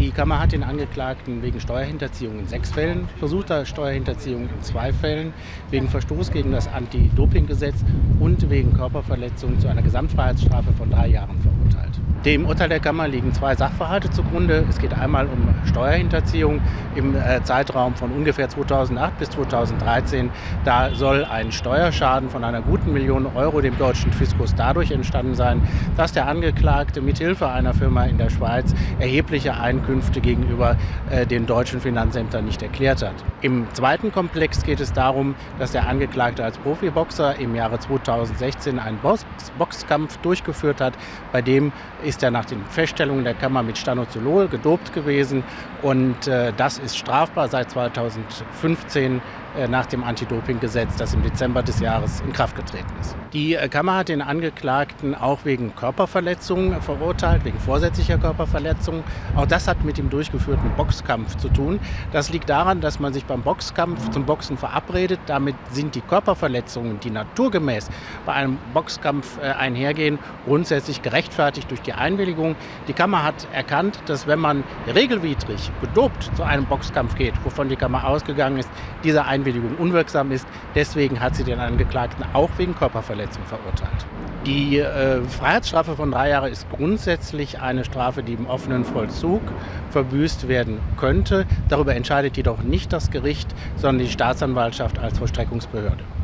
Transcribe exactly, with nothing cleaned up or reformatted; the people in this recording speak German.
Die Kammer hat den Angeklagten wegen Steuerhinterziehung in sechs Fällen, versuchter Steuerhinterziehung in zwei Fällen, wegen Verstoß gegen das Anti-Doping-Gesetz und wegen Körperverletzung zu einer Gesamtfreiheitsstrafe von drei Jahren verurteilt. Dem Urteil der Kammer liegen zwei Sachverhalte zugrunde. Es geht einmal um Steuerhinterziehung im äh, Zeitraum von ungefähr zweitausendacht bis zweitausenddreizehn. Da soll ein Steuerschaden von einer guten Million Euro dem deutschen Fiskus dadurch entstanden sein, dass der Angeklagte mithilfe einer Firma in der Schweiz erhebliche Einkünfte gegenüber äh, den deutschen Finanzämtern nicht erklärt hat. Im zweiten Komplex geht es darum, dass der Angeklagte als Profiboxer im Jahre zweitausendsechzehn einen Box Boxkampf durchgeführt hat. Bei dem ist er nach den Feststellungen der Kammer mit Stanozolol gedopt gewesen und äh, das ist strafbar seit zweitausendfünfzehn äh, nach dem Anti-Doping-Gesetz, das im Dezember des Jahres in Kraft getreten ist. Die äh, Kammer hat den Angeklagten auch wegen Körperverletzung verurteilt, wegen vorsätzlicher Körperverletzung. Auch das hat mit dem durchgeführten Boxkampf zu tun. Das liegt daran, dass man sich beim Boxkampf zum Boxen verabredet. Damit sind die Körperverletzungen, die naturgemäß bei einem Boxkampf äh, einhergehen, grundsätzlich gerechtfertigt durch die Einwilligung. Die Kammer hat erkannt, dass wenn man regelwidrig gedopt zu einem Boxkampf geht, wovon die Kammer ausgegangen ist, diese Einwilligung unwirksam ist. Deswegen hat sie den Angeklagten auch wegen Körperverletzung verurteilt. Die äh, Freiheitsstrafe von drei Jahren ist grundsätzlich eine Strafe, die im offenen Vollzug verbüßt werden könnte. Darüber entscheidet jedoch nicht das Gericht, sondern die Staatsanwaltschaft als Vollstreckungsbehörde.